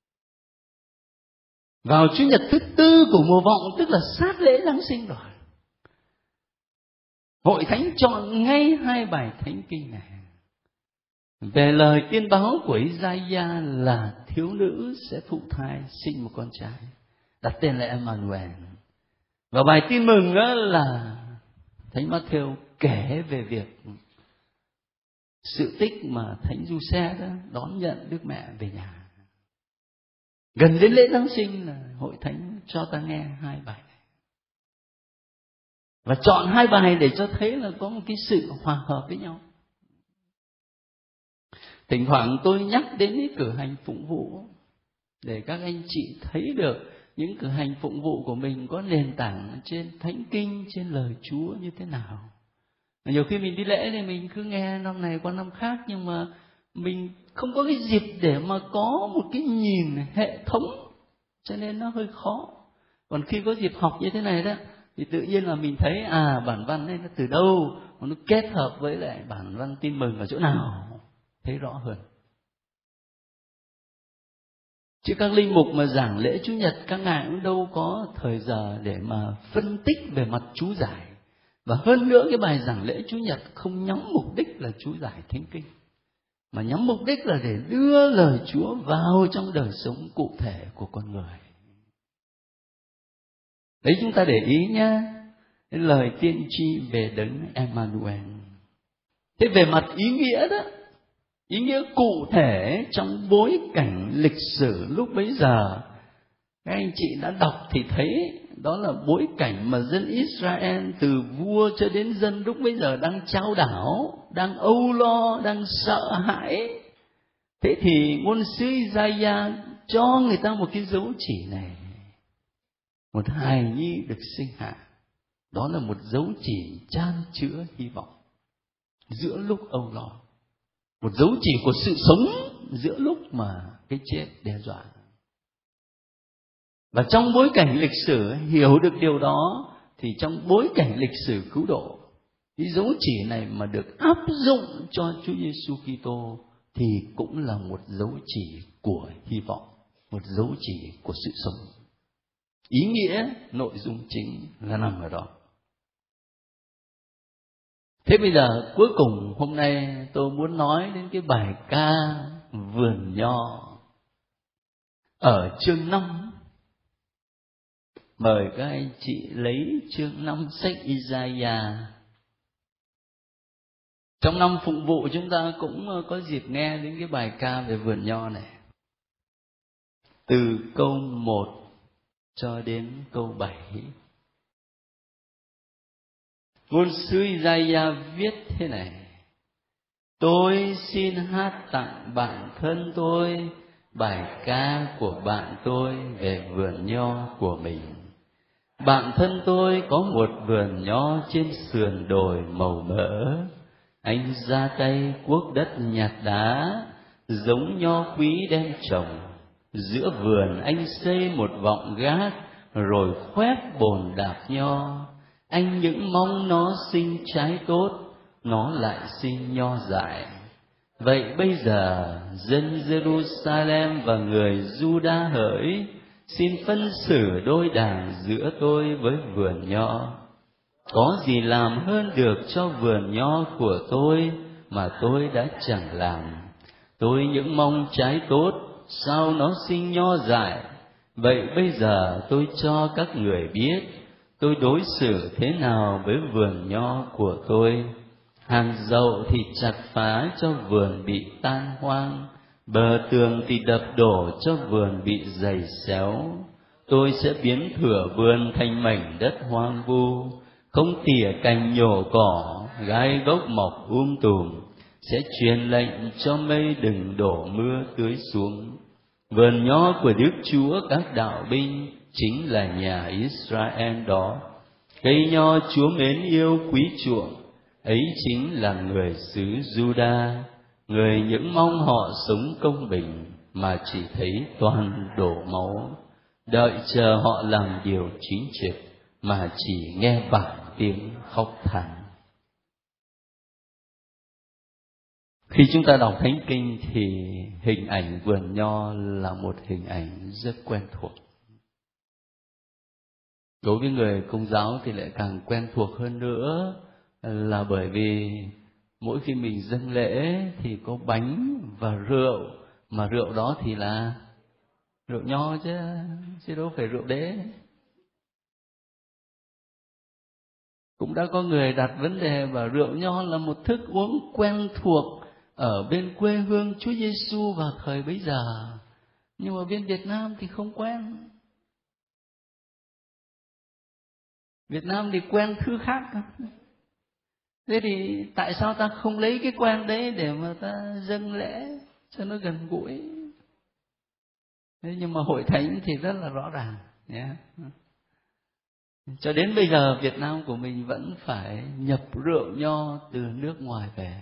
Vào Chủ nhật thứ tư của mùa vọng, tức là sát lễ Giáng sinh rồi, Hội Thánh chọn ngay hai bài Thánh Kinh này về lời tiên báo của Isaiah là thiếu nữ sẽ thụ thai sinh một con trai, đặt tên là Emmanuel. Và bài tin mừng đó là Thánh Matthew kể về việc sự tích mà Thánh Giuse đó đón nhận Đức Mẹ về nhà. Gần đến lễ Giáng sinh là Hội Thánh cho ta nghe hai bài này. Và chọn hai bài để cho thấy là có một cái sự hòa hợp với nhau. Thỉnh thoảng tôi nhắc đến cái cử hành phụng vụ để các anh chị thấy được những cử hành phụng vụ của mình có nền tảng trên Thánh Kinh, trên lời Chúa như thế nào. Nhiều khi mình đi lễ thì mình cứ nghe năm này qua năm khác, nhưng mà mình không có cái dịp để mà có một cái nhìn hệ thống, cho nên nó hơi khó. Còn khi có dịp học như thế này đó, thì tự nhiên là mình thấy à bản văn này nó từ đâu, nó kết hợp với lại bản văn tin mừng ở chỗ nào, thấy rõ hơn. Chứ các linh mục mà giảng lễ Chủ nhật, các ngài cũng đâu có thời giờ để mà phân tích về mặt chú giải. Và hơn nữa, cái bài giảng lễ Chủ nhật không nhắm mục đích là chú giải Thánh Kinh, mà nhắm mục đích là để đưa lời Chúa vào trong đời sống cụ thể của con người. Đấy, chúng ta để ý nhá, cái lời tiên tri về đấng Emmanuel. Thế về mặt ý nghĩa đó, ý nghĩa cụ thể trong bối cảnh lịch sử lúc bấy giờ, các anh chị đã đọc thì thấy đó là bối cảnh mà dân Israel từ vua cho đến dân lúc bấy giờ đang chao đảo, đang âu lo, đang sợ hãi Thế thì ngôn sứ Isaiah cho người ta một cái dấu chỉ này. Một hài nhi được sinh hạ, đó là một dấu chỉ chan chứa hy vọng giữa lúc âu lo, một dấu chỉ của sự sống giữa lúc mà cái chết đe dọa. Và trong bối cảnh lịch sử hiểu được điều đó, thì trong bối cảnh lịch sử cứu độ, cái dấu chỉ này mà được áp dụng cho Chúa Giêsu Kitô thì cũng là một dấu chỉ của hy vọng, một dấu chỉ của sự sống. Ý nghĩa, nội dung chính là nằm ở đó. Thế bây giờ cuối cùng hôm nay tôi muốn nói đến cái bài ca Vườn Nho ở chương năm. Mời các anh chị lấy chương năm sách Isaiah. Trong năm phụng vụ chúng ta cũng có dịp nghe đến cái bài ca về vườn nho này. Từ câu một cho đến câu bảy. Ngôn sứ Isaiah viết thế này: Tôi xin hát tặng bạn thân tôi bài ca của bạn tôi về vườn nho của mình. Bạn thân tôi có một vườn nho trên sườn đồi màu mỡ. Anh ra tay cuốc đất nhạt đá, giống nho quý đem trồng. Giữa vườn anh xây một vọng gác, rồi khoét bồn đạp nho. Anh những mong nó sinh trái tốt, nó lại sinh nho dại. Vậy bây giờ dân Jerusalem và người Juda hỡi, xin phân xử đôi đảng giữa tôi với vườn nho. Có gì làm hơn được cho vườn nho của tôi mà tôi đã chẳng làm? Tôi những mong trái tốt, sao nó sinh nho dại? Vậy bây giờ tôi cho các người biết, tôi đối xử thế nào với vườn nho của tôi. Hàng dậu thì chặt phá cho vườn bị tan hoang, bờ tường thì đập đổ cho vườn bị dày xéo. Tôi sẽ biến thửa vườn thành mảnh đất hoang vu, không tỉa cành nhổ cỏ, gai gốc mọc um tùm. Sẽ truyền lệnh cho mây đừng đổ mưa tưới xuống. Vườn nho của Đức Chúa các đạo binh chính là nhà Israel đó. Cây nho Chúa mến yêu quý chuộng, ấy chính là người xứ Juda. Người những mong họ sống công bình, mà chỉ thấy toàn đổ máu. Đợi chờ họ làm điều chính trực, mà chỉ nghe bản tiếng khóc than. Khi chúng ta đọc Thánh Kinh thì hình ảnh vườn nho là một hình ảnh rất quen thuộc. Đối với người Công giáo thì lại càng quen thuộc hơn nữa, là bởi vì mỗi khi mình dâng lễ thì có bánh và rượu, mà rượu đó thì là rượu nho chứ, chứ đâu phải rượu đế. Cũng đã có người đặt vấn đề và rượu nho là một thức uống quen thuộc ở bên quê hương Chúa Giêsu vào thời bấy giờ, nhưng mà bên Việt Nam thì không quen. Việt Nam thì quen thứ khác. Thế thì tại sao ta không lấy cái quen đấy để mà ta dâng lễ cho nó gần gũi? Thế nhưng mà hội thánh thì rất là rõ ràng nhé. Cho đến bây giờ Việt Nam của mình vẫn phải nhập rượu nho từ nước ngoài về.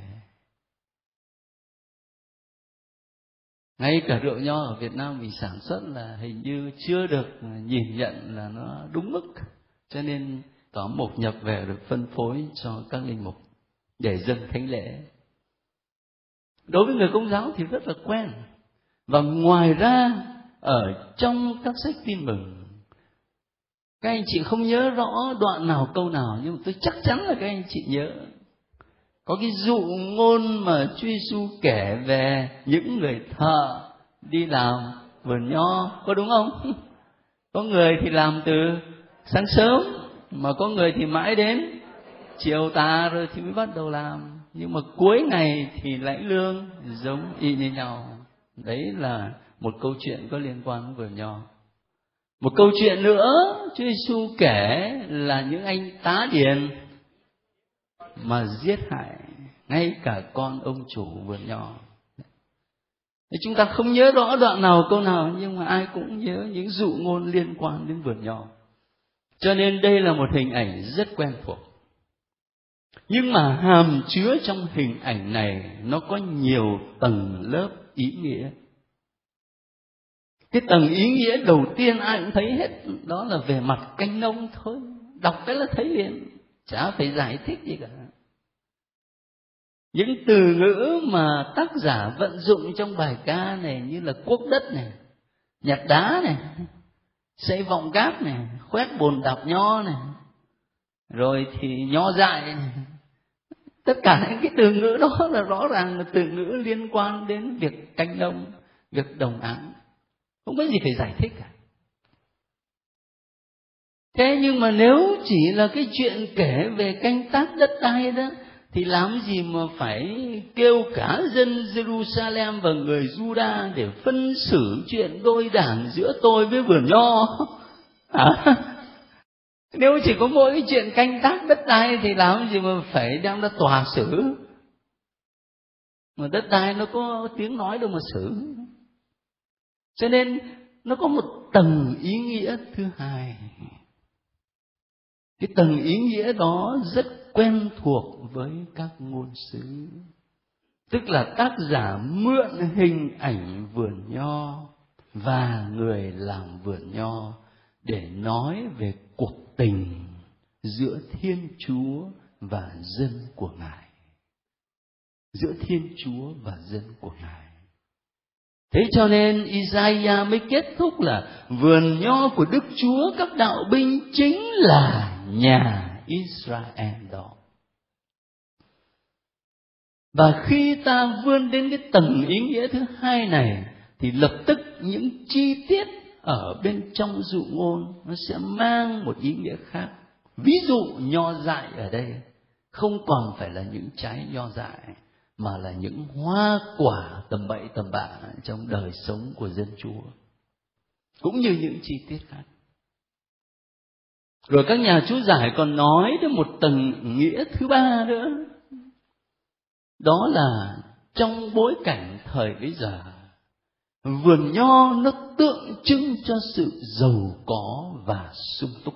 Ngay cả rượu nho ở Việt Nam mình sản xuất là hình như chưa được nhìn nhận là nó đúng mức, cho nên có mục nhập về được phân phối cho các linh mục để dâng thánh lễ. Đối với người Công giáo thì rất là quen. Và ngoài ra ở trong các sách tin mừng, các anh chị không nhớ rõ đoạn nào câu nào, nhưng mà tôi chắc chắn là các anh chị nhớ. Có cái dụ ngôn mà Chúa Giêsu kể về những người thợ đi làm vườn nho, có đúng không? Có người thì làm từ sáng sớm, mà có người thì mãi đến chiều tà rồi thì mới bắt đầu làm. Nhưng mà cuối ngày thì lãnh lương giống y như nhau. Đấy là một câu chuyện có liên quan với vườn nho. Một câu chuyện nữa Chúa Giêsu kể là những anh tá điền mà giết hại ngay cả con ông chủ vườn nho. Thì chúng ta không nhớ rõ đoạn nào câu nào, nhưng mà ai cũng nhớ những dụ ngôn liên quan đến vườn nho. Cho nên đây là một hình ảnh rất quen thuộc. Nhưng mà hàm chứa trong hình ảnh này nó có nhiều tầng lớp ý nghĩa. Cái tầng ý nghĩa đầu tiên ai cũng thấy hết, đó là về mặt canh nông thôi. Đọc cái là thấy liền, chả phải giải thích gì cả. Những từ ngữ mà tác giả vận dụng trong bài ca này như là cuốc đất này, nhặt đá này, xây vọng cát này, khoét bồn đạp nho này, rồi thì nho dại này. Tất cả những cái từ ngữ đó là rõ ràng là từ ngữ liên quan đến việc canh nông, việc đồng áng. Không có gì phải giải thích cả. Thế nhưng mà nếu chỉ là cái chuyện kể về canh tác đất đai đó, thì làm gì mà phải kêu cả dân Jerusalem và người Juda để phân xử chuyện đôi đảng giữa tôi với vườn nho? À? Nếu chỉ có mỗi cái chuyện canh tác đất đai thì làm gì mà phải đem ra tòa xử? Mà đất đai nó có tiếng nói đâu mà xử. Cho nên nó có một tầng ý nghĩa thứ hai. Cái tầng ý nghĩa đó rất quen thuộc với các ngôn sứ. Tức là tác giả mượn hình ảnh vườn nho và người làm vườn nho để nói về cuộc tình giữa Thiên Chúa và dân của Ngài. Giữa Thiên Chúa và dân của Ngài. Thế cho nên Isaiah mới kết thúc là vườn nho của Đức Chúa các đạo binh chính là nhà Israel đó. Và khi ta vươn đến cái tầng ý nghĩa thứ hai này, thì lập tức những chi tiết ở bên trong dụ ngôn nó sẽ mang một ý nghĩa khác. Ví dụ nho dại ở đây không còn phải là những trái nho dại, mà là những hoa quả tầm bậy tầm bạ trong đời sống của dân Chúa, cũng như những chi tiết khác. Rồi các nhà chú giải còn nói đến một tầng nghĩa thứ ba nữa, đó là trong bối cảnh thời bấy giờ, vườn nho nó tượng trưng cho sự giàu có và sung túc.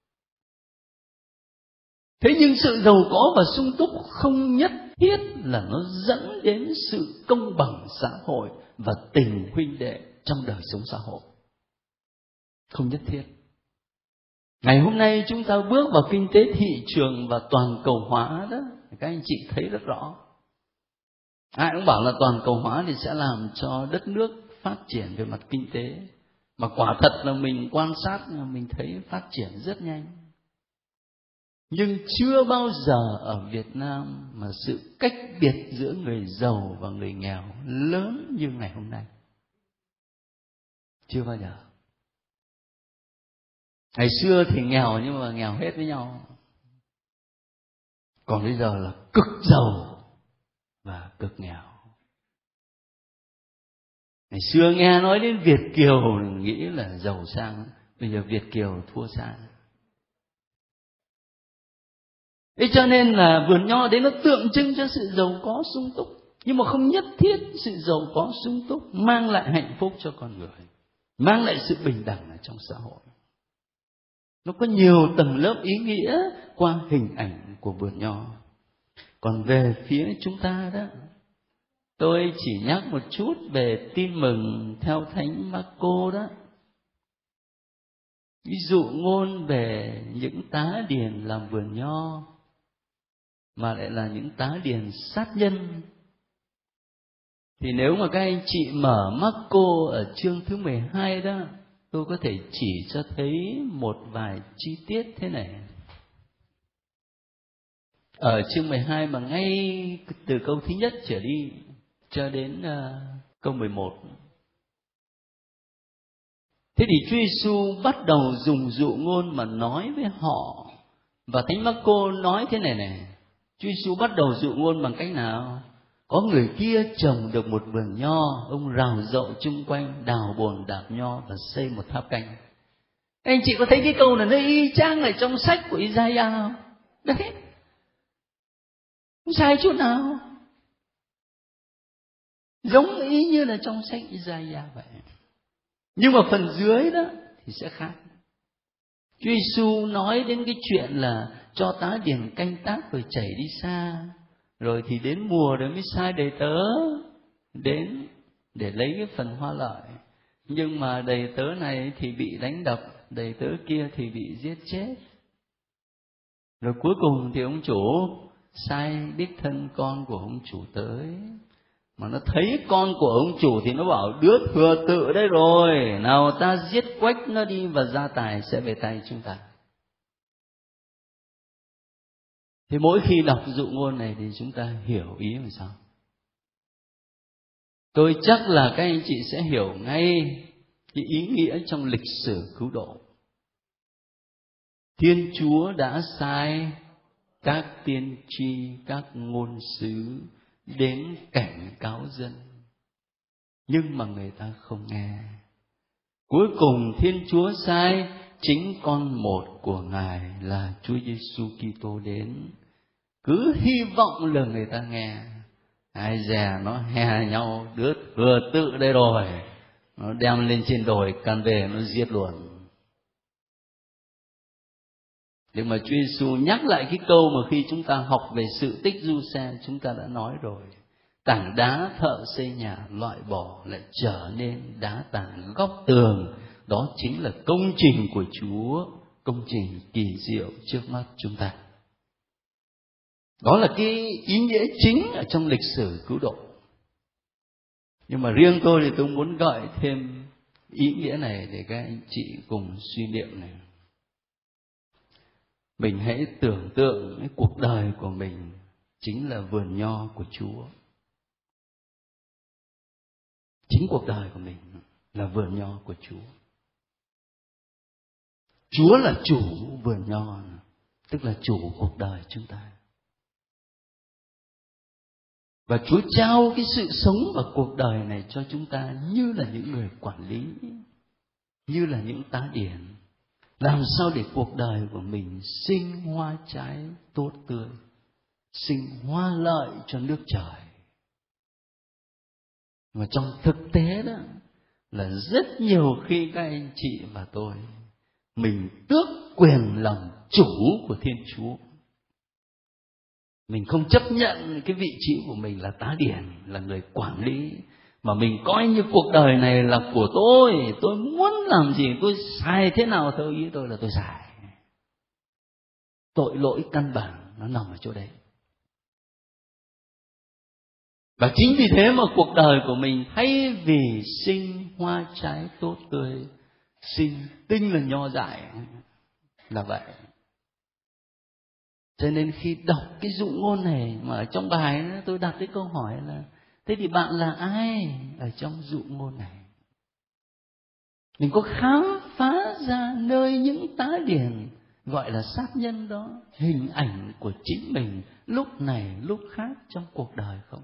Thế nhưng sự giàu có và sung túc không nhất thiết là nó dẫn đến sự công bằng xã hội và tình huynh đệ trong đời sống xã hội. Không nhất thiết. Ngày hôm nay chúng ta bước vào kinh tế thị trường và toàn cầu hóa đó, các anh chị thấy rất rõ. Ai cũng bảo là toàn cầu hóa thì sẽ làm cho đất nước phát triển về mặt kinh tế. Mà quả thật là mình quan sát, mình thấy phát triển rất nhanh. Nhưng chưa bao giờ ở Việt Nam mà sự cách biệt giữa người giàu và người nghèo lớn như ngày hôm nay. Chưa bao giờ. Ngày xưa thì nghèo nhưng mà nghèo hết với nhau. Còn bây giờ là cực giàu và cực nghèo. Ngày xưa nghe nói đến Việt kiều nghĩ là giàu sang, bây giờ Việt kiều thua sang. Thế cho nên là vườn nho đấy nó tượng trưng cho sự giàu có sung túc, nhưng mà không nhất thiết sự giàu có sung túc mang lại hạnh phúc cho con người, mang lại sự bình đẳng ở trong xã hội. Nó có nhiều tầng lớp ý nghĩa qua hình ảnh của vườn nho. Còn về phía chúng ta đó, tôi chỉ nhắc một chút về tin mừng theo Thánh Marco đó. Ví dụ ngôn về những tá điền làm vườn nho, mà lại là những tá điền sát nhân. Thì nếu mà các anh chị mở Marco ở chương thứ mười hai đó, tôi có thể chỉ cho thấy một vài chi tiết thế này. Ở chương mười hai mà ngay từ câu thứ nhất trở đi cho đến uh, câu mười một. Thế thì Chúa Giêsu bắt đầu dùng dụ ngôn mà nói với họ. Và Thánh Marco nói thế này này, Chúa Giêsu bắt đầu dụ ngôn bằng cách nào? Có người kia trồng được một vườn nho, ông rào rộng chung quanh, đào bồn đạp nho và xây một tháp canh. Anh chị có thấy cái câu này nó y chang ở trong sách của Isaiah không? Đấy, không sai chút nào. giống ý như là trong sách Isaiah vậy. Nhưng mà phần dưới đó thì sẽ khác. Chúa Giêsu nói đến cái chuyện là cho tá điền canh tác rồi chảy đi xa, rồi thì đến mùa rồi mới sai đầy tớ đến để lấy cái phần hoa lợi. Nhưng mà đầy tớ này thì bị đánh đập, đầy tớ kia thì bị giết chết. Rồi cuối cùng thì ông chủ sai đích thân con của ông chủ tới, mà nó thấy con của ông chủ thì nó bảo đứa thừa tự đấy rồi, nào ta giết quách nó đi và gia tài sẽ về tay chúng ta. Thì mỗi khi đọc dụ ngôn này thì chúng ta hiểu ý làm sao? Tôi chắc là các anh chị sẽ hiểu ngay cái ý nghĩa trong lịch sử cứu độ. Thiên Chúa đã sai các tiên tri, các ngôn sứ đến cảnh cáo dân, nhưng mà người ta không nghe. Cuối cùng Thiên Chúa sai chính con một của Ngài là Chúa Giêsu Kitô đến, cứ hy vọng là người ta nghe. Ai dè nó hè nhau, đứa thừa tự đây rồi, nó đem lên trên đồi can về nó giết luôn. Nhưng mà Chúa Giêsu nhắc lại cái câu mà khi chúng ta học về sự tích Du-xe chúng ta đã nói rồi. Tảng đá thợ xây nhà loại bỏ lại trở nên đá tảng góc tường. Đó chính là công trình của Chúa, công trình kỳ diệu trước mắt chúng ta. Đó là cái ý nghĩa chính ở trong lịch sử cứu độ. Nhưng mà riêng tôi thì tôi muốn gợi thêm ý nghĩa này để các anh chị cùng suy niệm này. Mình hãy tưởng tượng cái cuộc đời của mình chính là vườn nho của Chúa. Chính cuộc đời của mình là vườn nho của Chúa. Chúa là chủ vườn nho, tức là chủ cuộc đời chúng ta. Và Chúa trao cái sự sống và cuộc đời này cho chúng ta như là những người quản lý, như là những tá điền. Làm sao để cuộc đời của mình sinh hoa trái tốt tươi, sinh hoa lợi cho nước trời. Mà trong thực tế đó là rất nhiều khi các anh chị và tôi, mình tước quyền làm chủ của Thiên Chúa. Mình không chấp nhận cái vị trí của mình là tá điền, là người quản lý, mà mình coi như cuộc đời này là của tôi, tôi muốn làm gì, tôi xài thế nào theo ý tôi là tôi xài. Tội lỗi căn bản nó nằm ở chỗ đấy. Và chính vì thế mà cuộc đời của mình thay vì sinh hoa trái tốt tươi, sinh tinh là nho dại là vậy. Cho nên khi đọc cái dụ ngôn này mà ở trong bài đó, tôi đặt cái câu hỏi là thế thì bạn là ai ở trong dụ ngôn này? Mình có khám phá ra nơi những tá điền gọi là sát nhân đó hình ảnh của chính mình lúc này lúc khác trong cuộc đời không?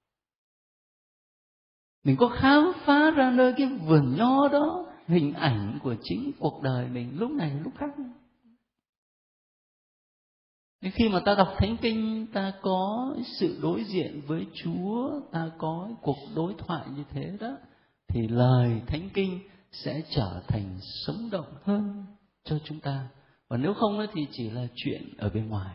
Mình có khám phá ra nơi cái vườn nho đó hình ảnh của chính cuộc đời mình lúc này lúc khác không? Nên khi mà ta đọc Thánh Kinh, ta có sự đối diện với Chúa, ta có cuộc đối thoại như thế đó, thì lời Thánh Kinh sẽ trở thành sống động hơn cho chúng ta. Và nếu không thì chỉ là chuyện ở bên ngoài.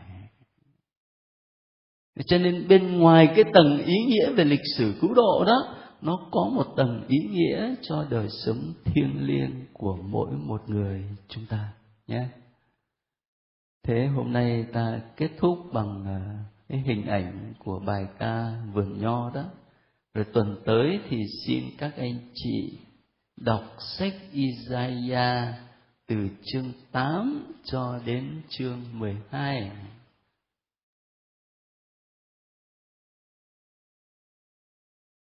Cho nên bên ngoài cái tầng ý nghĩa về lịch sử cứu độ đó, nó có một tầng ý nghĩa cho đời sống thiêng liêng của mỗi một người chúng ta nhé. Thế hôm nay ta kết thúc bằng cái hình ảnh của bài ca Vườn Nho đó. Rồi tuần tới thì xin các anh chị đọc sách Isaiah từ chương tám cho đến chương mười hai.